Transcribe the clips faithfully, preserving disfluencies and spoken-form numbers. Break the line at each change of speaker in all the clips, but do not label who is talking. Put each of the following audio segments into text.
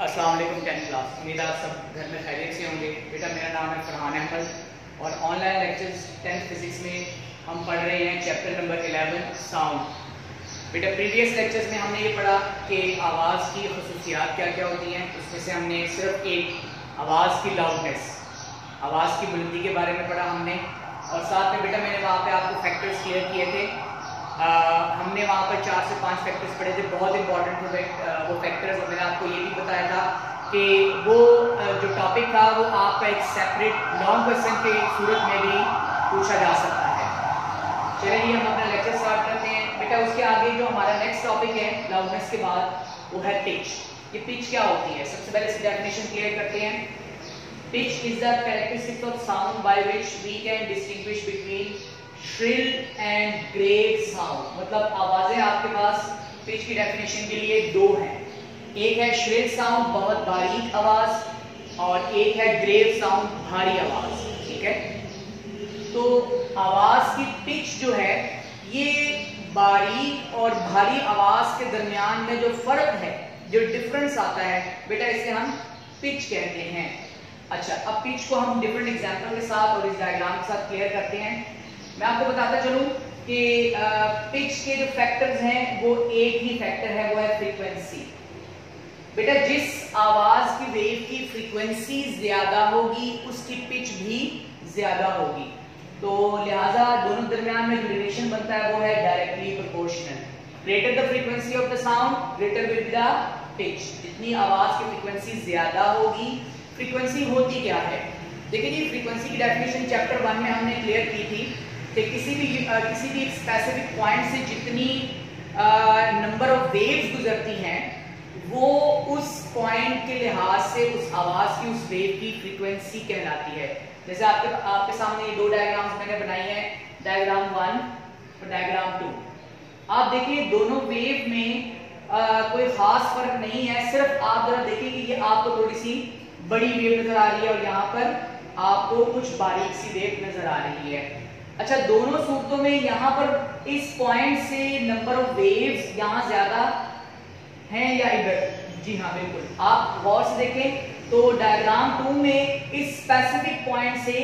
अस्सलाम वालेकुम tenth class. उम्मीद आप सब घर में खैरियत से होंगे। बेटा मेरा नाम है फरहान अहमद और ऑनलाइन लेक्चर्स टेंथ फिजिक्स में हम पढ़ रहे हैं चैप्टर नंबर इलेवन साउंड। बेटा प्रीवियस लेक्चर्स में हमने ये पढ़ा कि आवाज़ की खसूसियात क्या क्या होती हैं। उसमें से हमने सिर्फ एक आवाज़ की लाउडनेस, आवाज़ की बुलंदी के बारे में पढ़ा हमने, और साथ में बेटा मैंने वहाँ पे आपको फैक्टर्स क्लियर किए थे। आ, हमने वहाँ पर चार से पांच फैक्टर्स पढ़े थे, बहुत इंपॉर्टेंट थे वो फैक्टर्स। और मैंने आपको ये भी बताया था कि वो जो टॉपिक था वो आपका एक सेपरेट लॉन्ग क्वेश्चन के सूरत में भी पूछा जा सकता है। चलिए हम अपना लेक्चर स्टार्ट करते हैं। बेटा उसके आगे जो हमारा नेक्स्ट टॉपिक है लाउडनेस के बाद, वो है पिच। ये पिच क्या होती है, सबसे पहले इसकी डेफिनेशन क्लियर करते हैं। Pitch is the characteristics of sound by which we can distinguish between shrill and grave sound. मतलब आवाजें आपके पास पिच की डेफिनेशन के लिए दो हैं। एक है श्रिल साउंड, बहुत बारीक आवाज, और एक है ग्रेव साउंड, भारी आवाज। ठीक है, तो आवाज की पिच जो है ये बारीक और भारी आवाज के दरमियान में जो फर्क है, जो डिफरेंस आता है, बेटा इसे हम पिच कहते हैं। अच्छा, अब पिच को हम डिफरेंट एग्जांपल के साथ और इस डायग्राम के साथ क्लियर करते हैं। मैं आपको बताता चलूं कि पिच के जो फैक्टर्स हैं वो एक ही फैक्टर है, वो है फ्रीक्वेंसी। बेटा जिस आवाज की वेव की फ्रीक्वेंसी ज्यादा होगी उसकी पिच भी ज्यादा होगी, तो लिहाजा दोनों दरमियान में जो रिलेशन बनता है वो है directly proportional. Greater the frequency of the sound, greater will be the pitch. जितनी आवाज की फ्रीक्वेंसी ज्यादा होगी, फ्रीक्वेंसी होती क्या है, देखिए जी फ्रीक्वेंसी की डेफिनेशन चैप्टर वन में हमने क्लियर की थी कि किसी भी आ, किसी भी स्पेसिफिक पॉइंट से जितनी नंबर ऑफ वेव्स गुजरती हैं वो उस पॉइंट के लिहाज से उस आवाज की, उस वेव की फ्रीक्वेंसी कहलाती है। जैसे आपके आपके सामने ये दो डायग्राम्स मैंने बनाई हैं, डायग्राम वन और डायग्राम टू। आप देखिए दोनों वेव में आ, कोई खास फर्क नहीं है, सिर्फ आप जरा देखिए कि ये आपको थोड़ी सी बड़ी वेव नजर आ रही है और यहाँ पर आपको कुछ बारीक सी वेव नजर आ रही है। अच्छा, दोनों सूरतों में यहाँ पर इस पॉइंट से नंबर ऑफ वेव्स यहाँ ज्यादा हैं या इधर? जी हाँ बिल्कुल, आप गौर से देखें तो डायग्राम टू में इस स्पेसिफिक पॉइंट से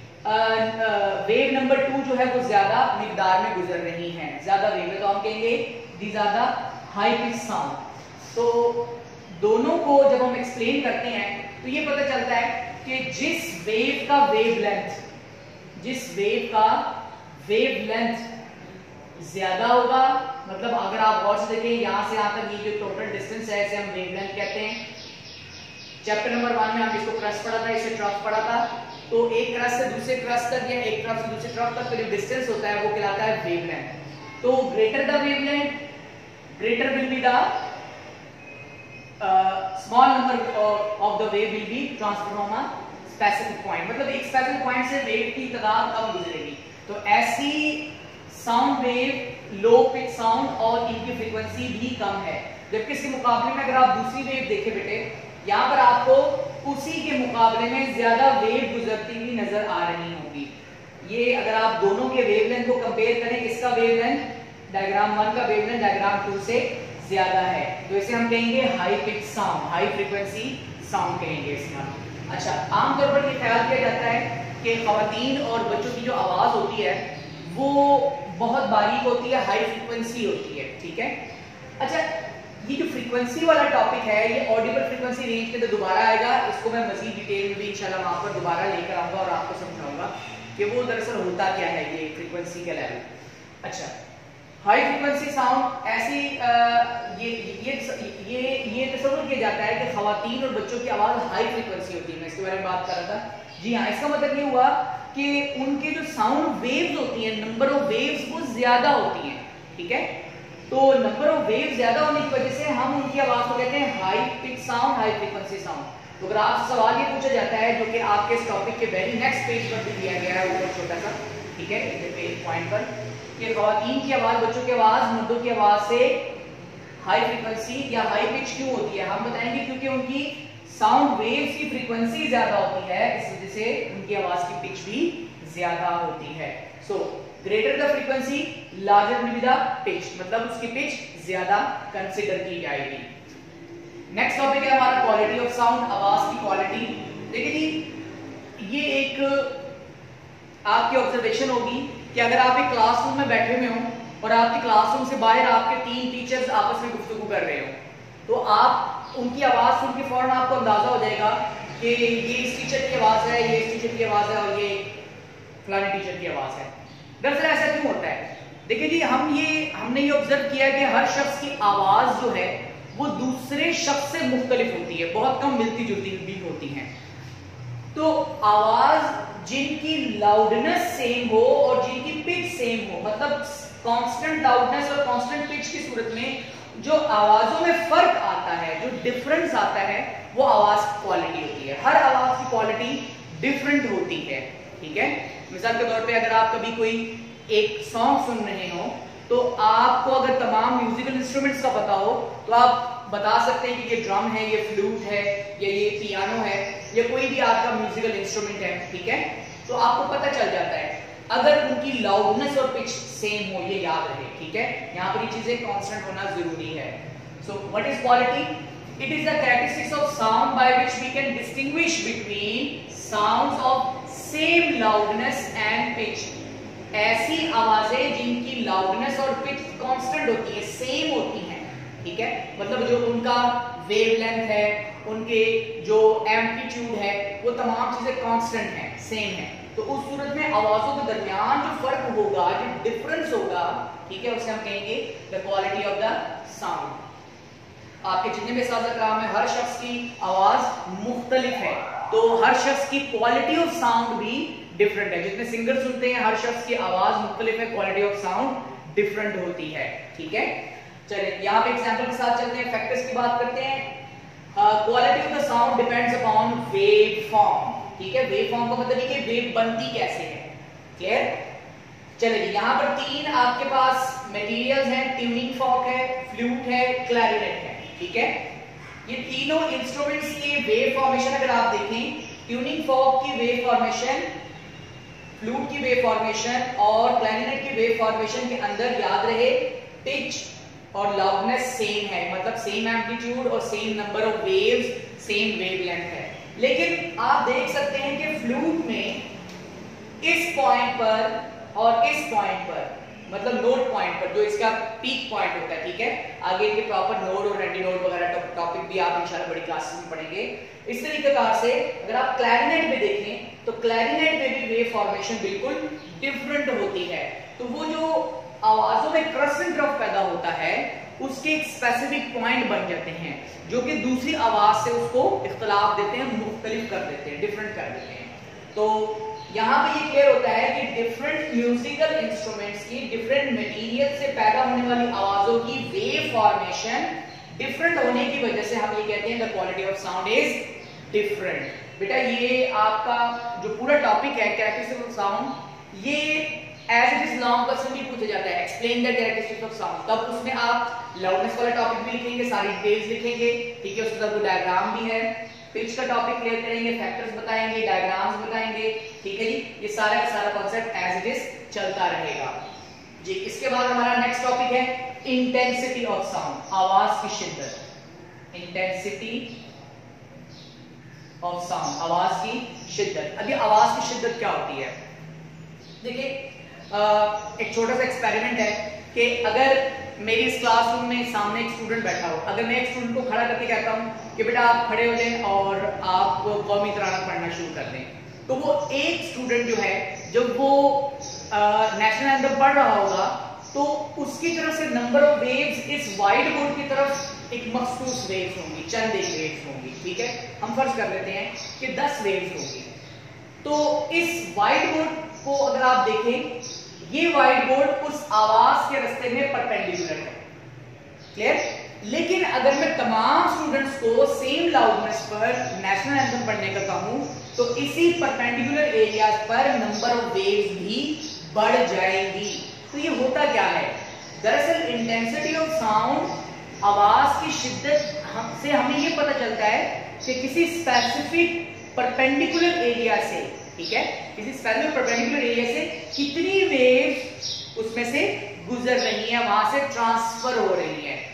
वेव नंबर टू जो है वो ज्यादा मिकदार में गुजर रही है, ज्यादा वेव है, तो हम कहेंगे these are the high pitch sound. तो दोनों को जब हम एक्सप्लेन करते हैं तो ये पता चलता है कि जिस वेव का वेव लेंथ जिस वेव का वेव लेंथ ज्यादा होगा, मतलब अगर आप गौर से देखें यहां से यहां तक ये जो टोटल डिस्टेंस है इसे हम वेव लेंथ कहते हैं। चैप्टर नंबर वन में हम इसको क्रस्ट पढ़ा था, इसे ट्रफ पढ़ा था। तो एक क्रस्ट से दूसरे क्रस्ट तक या एक ट्रफ से दूसरे ट्रफ तक का जो डिस्टेंस होता है वो कहलाता है वेव लेंथ। तो greater the wavelength, greater will be the small number of the wave will be transfer from a specific point. मतलब एक स्पेसिफिक पॉइंट से वेव की तादाद कम गुजरेगी। तो ऐसी sound wave, low pitch sound, और इनकी फ्रीक्वेंसी भी कम है। जबकि इसके मुकाबले में अगर आप दूसरी वेव देखें बेटे, यहाँ पर आपको उसी के मुकाबले में ज्यादा वेव गुजरती हुई नजर आ रही होगी। ये अगर आप दोनों के वेवलेंथ को कंपेयर करें, इसका वेवलेंथ डायग्राम वन का वेवलेंथ डायग्राम टू से ज्यादा है, तो इसे हम कहेंगे high pitch sound, high frequency sound कहेंगे इसमें। अच्छा, आमतौर पर ये ख्याल किया जाता है कि खवातीन और बच्चों की जो आवाज होती है वो बहुत बारीक होती है, हाई फ्रीक्वेंसी होती है। ठीक है, अच्छा ये जो फ्रीक्वेंसी वाला टॉपिक है ये ऑडिबल फ्रीक्वेंसी रेंज के अंदर दोबारा आएगा। इसको मैं मजीद डिटेल में भी इंशाल्लाह वहां पर दोबारा लेकर आऊंगा और आपको समझाऊंगा कि वो दरअसल होता क्या है ये फ्रीक्वेंसी का लेवल। अच्छा, हाई फ्रीक्वेंसी साउंड ऐसी आ, ये ये ये ये तस्वीर किया जाता है कि खवातीन और बच्चों की आवाज हाई फ्रीक्वेंसी होती है। मैं इसके बारे में बात कर रहा था। जी हाँ, इसका मतलब ये हुआ कि उनके जो साउंड वेव्स होती हैं, नंबर ऑफ वेव्स वो ज्यादा होती हैं। ठीक है, तो नंबर ऑफ वेव्स ज्यादा होने की वजह से हम उनकी आवाज को कहते हैं high pitch sound, high frequency sound. तो अगर आपसे सवाल ये पूछा जाता है जो कि आपके इस टॉपिक के वेरी नेक्स्ट पेज पर भी दिया गया है ऊपर छोटा सा, ठीक है, पेज पॉइंट पर, कि खवातीन की आवाज, बच्चों की आवाज मर्दों की आवाज से हाई फ्रीक्वेंसी या हाई पिच क्यों होती है, हम बताएंगे क्योंकि उनकी साउंड वेव्स की फ्रीक्वेंसी ज्यादा होती है, इस वजह से उनकी आवाज की पिच भी ज्यादा होती है। So greater the frequency larger will be the pitch, मतलब उसकी पिच ज्यादा कंसीडर की जाएगी। नेक्स्ट टॉपिक है हमारा क्वालिटी ऑफ साउंड, आवाज की क्वालिटी। देखिए जी, ये एक आपकी ऑब्जर्वेशन होगी कि अगर आप एक क्लासरूम में बैठे हुए हो और आपके क्लासरूम से बाहर आपके तीन टीचर्स आपस में गुफ्तगू कर रहे हो, तो आप उनकी आवाज सुन के फौरन आपको अंदाजा हो जाएगा कि ये इस टीचर की आवाज है, ये इस टीचर की आवाज है और ये फलाने टीचर की आवाज है। दरअसल ऐसा क्यों होता है? देखिए जी, हम ये हमने ये ऑब्जर्व किया कि हर शख्स की आवाज जो है वो दूसरे शख्स से मुख्तलिफ होती है, बहुत कम मिलती जुलती भी होती हैं। तो आवाज जिनकी लाउडनेस सेम हो और जिनकी पिच सेम हो, मतलब कांस्टेंट लाउडनेस और कांस्टेंट पिच की सूरत में जो आवाजों में फर्क आता है, जो डिफरेंस आता है, वो आवाज क्वालिटी होती है। हर आवाज की क्वालिटी डिफरेंट होती है, ठीक है। मिसाल के तौर पे अगर आप कभी कोई एक सॉन्ग सुन रहे हो तो आपको अगर तमाम म्यूजिकल इंस्ट्रूमेंट्स का पता हो तो आप बता सकते हैं कि ये ड्रम है, ये फ्लूट है, या ये पियानो है, या कोई भी आपका म्यूजिकल इंस्ट्रूमेंट है, ठीक है। तो आपको पता चल जाता है अगर उनकी लाउडनेस और पिच सेम हो, ये याद रहे, ठीक है। यहाँ पर ये चीजें कांस्टेंट होना जरूरी है। So what is quality? It is the characteristics of sound by which we can distinguish between sounds of same loudness and pitch. ऐसी आवाजें जिनकी लाउडनेस और पिच कांस्टेंट होती है, सेम होती हैं, ठीक है। मतलब जो उनका वेवलेंथ है, उनके जो एम्पलीट्यूड है, वो तमाम चीजें कांस्टेंट हैं, सेम है। तो उस सूरत में आवाजों के दरमियान जो फर्क होगा, जो डिफरेंस होगा, ठीक है, उसे हम कहेंगे the quality of the sound. आपके जितने भी साज़ काम है, हर शख्स की आवाज मुख्तलिफ है, तो हर शख्स की क्वालिटी ऑफ साउंड भी डिफरेंट है। जितने सिंगर सुनते हैं, हर शख्स की आवाज मुख्तलिफ है, क्वालिटी ऑफ साउंड डिफरेंट होती है, ठीक है। चलिए यहाँ पे एग्जांपल के साथ चलते हैं, फैक्टर्स की बात करते हैं। Quality of the sound depends upon wave form, ठीक है। वेव फॉर्म का मतलब ये कि वेव बनती कैसे है, क्लियर। चलिए यहाँ पर तीन आपके पास मटेरियल्स हैं, ट्यूनिंग फॉर्क है, फ्लूट है, क्लैरिनेट है, ठीक है। ये तीनों इंस्ट्रूमेंट्स की वेव फॉर्मेशन अगर आप देखें, ट्यूनिंग फॉर्क की वेव फॉर्मेशन, फ्लूट की वेव फॉर्मेशन और क्लैरिनेट की वेव फॉर्मेशन के अंदर याद रहे पिच और लाउडनेस सेम है, मतलब सेम एम्पलीट्यूड और same number of waves, same wavelength है। लेकिन आप देख सकते हैं कि फ्लूट में इस पॉइंट पर और इस पॉइंट पर, मतलब नोड पॉइंट पर, जो इसका पीक पॉइंट होता है, ठीक है। आगे के प्रॉपर नोड और रेंडी नोड वगैरह टॉपिक भी आप इंशाल्लाह बड़ी क्लासेस में पढ़ेंगे। इस तरीके से अगर आप क्लैरिनेट में देखें तो क्लैरिनेट में भी वेव फॉर्मेशन बिल्कुल डिफरेंट होती है। तो वो जो आवाजों में क्रेसेंट ड्रॉप पैदा होता है, उसके एक स्पेसिफिक पॉइंट बन जाते हैं जो कि दूसरी आवाज से उसको इख्तलाफ देते हैं, मुख्तलिफ कर देते हैं, डिफरेंट कर देते हैं। तो यहाँ पे ये क्लियर होता है कि डिफरेंट म्यूजिकल इंस्ट्रूमेंट्स की, डिफरेंट मटेरियल से पैदा होने वाली आवाजों की वेव फॉर्मेशन डिफरेंट होने की वजह से हम ये कहते हैं the quality of sound is different. बेटा ये आपका जो पूरा टॉपिक है कैरेक्टरिस्टिक्स ऑफ साउंड, ये as it is long question भी पूछा जाता है, explain the characteristics of sound. तब उसमें आप लाउडनेस वाला टॉपिक भी लिखेंगे, सारी डिटेल्स लिखेंगे, ठीक है। उसके साथ डायग्राम भी है, पिच का टॉपिक क्लियर करेंगे, फैक्टर्स बताएंगे, डायग्राम्स बताएंगे, ठीक है जी। ये सारा का सारा कॉन्सेप्ट एज इट इज चलता रहेगा जी। इसके बाद हमारा नेक्स्ट टॉपिक है इंटेंसिटी ऑफ साउंड, आवाज की शिद्दत। इंटेंसिटी ऑफ साउंड, आवाज की शिद्दत। अभी आवाज की शिद्दत क्या होती है? देखिए एक छोटा सा एक्सपेरिमेंट है कि अगर मेरी इस क्लासरूम में सामने एक स्टूडेंट बैठा हो, अगर मैं एक स्टूडेंट को खड़ा करके कहता हूं कि बेटा आप खड़े हो जाएं और आप कौमी तराना पढ़ना शुरू कर दें, तो वो एक स्टूडेंट जो है, जब वो नेशनल एंथम पढ़ रहा होगा तो उसकी तरफ से नंबर ऑफ वेव्स इस वाइट बोर्ड की तरफ एक मखसूस वेव्स होंगी, चंद एक वेव्स होंगी, ठीक है। हम फर्ज कर लेते हैं कि दस वेव्स होंगी। तो इस वाइट बोर्ड को अगर आप देखें, ये व्हाइट बोर्ड उस आवाज के रास्ते में परपेंडिकुलर है, क्लियर। लेकिन अगर मैं तमाम स्टूडेंट्स को सेम लाउडनेस पर नेशनल एंथम पढ़ने का कहूं तो इसी परपेंडिकुलर एरियाज पर नंबर ऑफ वेव्स भी बढ़ जाएंगी। तो ये होता क्या है? दरअसल इंटेंसिटी ऑफ साउंड, आवाज की शिद्दत से हमें ये पता चलता है कि किसी स्पेसिफिक परपेंडिकुलर एरिया से, ठीक है, किसी स्पेसिफिक परपेंडिकुलर एरिया से कितनी वेव्स उसमें से गुजर रही है, वहां से ट्रांसफर हो रही है।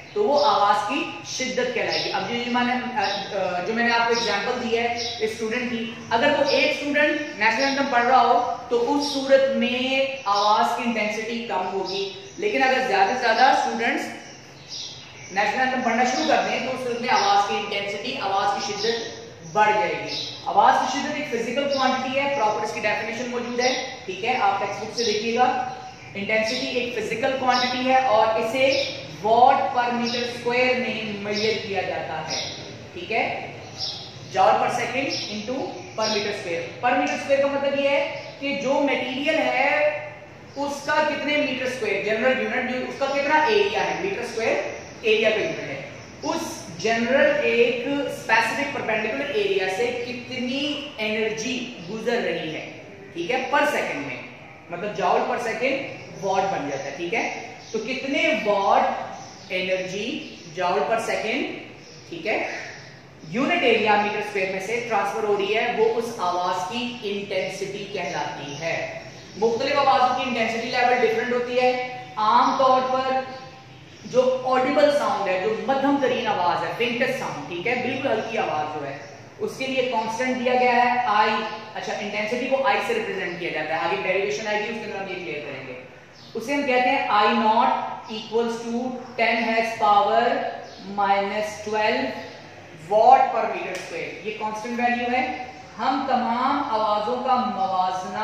तो वो आवाज की शिद्दत कहलाएगी। अब जो मैंने जो मैंने आपको एग्जांपल दी है स्टूडेंट की, अगर वो एक स्टूडेंट नेशनल एंथम पढ़ रहा हो तो उस सूरत में आवाज की इंटेंसिटी कम होगी, लेकिन अगर ज्यादा से ज्यादा स्टूडेंट्स नेशनल एंथम पढ़ना शुरू करते हैं तो उस सूरत में आवाज की इंटेंसिटी, आवाज की शिद्दत बढ़ जाएगी। आवाज की शिद्दत एक फिजिकल क्वांटिटी है, प्रॉपर इसकी डेफिनेशन मौजूद है, ठीक है, आप टेक्स्ट बुक से देखिएगा। इंटेंसिटी एक फिजिकल क्वांटिटी है और इसे वॉट पर मीटर स्क्वायर में मेजर किया जाता है, ठीक है, joule per second into per metre square. Per metre square का मतलब ये है कि जो मटेरियल है उसका कितने मीटर स्क्वायर, जनरल यूनिट जो उसका कितना एरिया है, मीटर स्क्वायर एरिया का यूनिट है, उस जनरल एक स्पेसिफिक परपेंडिकुलर एरिया से कितनी एनर्जी गुजर रही है, ठीक है, पर सेकंड में, मतलब जॉल पर सेकंड वॉट बन जाता है, ठीक है। तो कितने वॉट एनर्जी जॉल पर सेकंड, ठीक है, यूनिट एरिया मीटर स्क्वायर में से ट्रांसफर हो रही है, वो उस आवाज की इंटेंसिटी कहलाती है। मुख्तलिफ आवाजों की इंटेंसिटी लेवल डिफरेंट होती है। आमतौर पर जो ऑडिबल साउंड है, जो मध्यम तरीन आवाज है, फेंटेस्ट साउंड, ठीक है, बिल्कुल हल्की आवाज जो है, उसके लिए कांस्टेंट दिया गया है आई। अच्छा, इंटेंसिटी को आई से रिप्रेजेंट किया जाता है, आगे डेरिवेशन आएगी उसके अंदर हम ये क्लियर करेंगे। उसे हम कहते हैं I not equals to ten has power minus twelve watt per metre square, ये कांस्टेंट वैल्यू है। हम तमाम आवाजों का मवाजना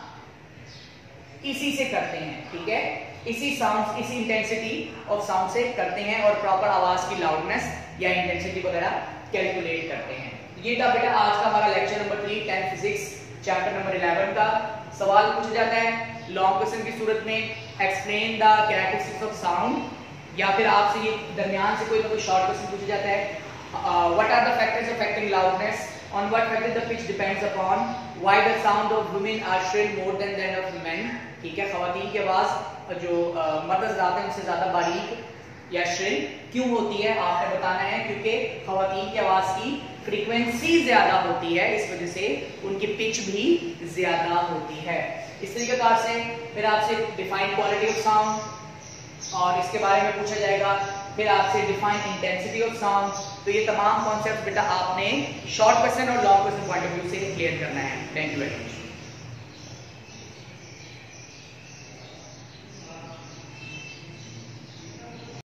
इसी से करते हैं, ठीक है, इसी साउंड, इसी इंटेंसिटी ऑफ साउंड से करते हैं और प्रॉपर आवाज की लाउडनेस या इंटेंसिटी वगैरह कैलकुलेट करते हैं। ये था बेटा आज का हमारा lecture number three, tenth physics chapter number eleven का। सवाल पूछा जाता है लॉन्ग क्वेश्चन की सूरत में, explain the characteristics of sound, या फिर आपसे ये दरमियान से कोई ना कोई शॉर्ट क्वेश्चन पूछा जाता है, what are the factors affecting loudness, on what factor the pitch depends upon, why the sound of women are shrill more than that of men, ठीक है, खवातीन की आवाज जो मर्द हज़रात हैं उससे ज्यादा बारीक या श्रिल क्यों होती है, आपने बताना है, क्योंकि खवातीन की आवाज की फ्रीक्वेंसी ज्यादा होती है, इस वजह से उनकी पिच भी ज्यादा होती है। इस तरीके से फिर आपसे डिफाइन क्वालिटी ऑफ साउंड और इसके बारे में पूछा जाएगा, फिर आपसे डिफाइन इंटेंसिटी ऑफ साउंड। तो ये तमाम कॉन्सेप्ट बेटा आपने शॉर्ट क्वेश्चन और long question point of view से क्लियर करना है। Thank you very much.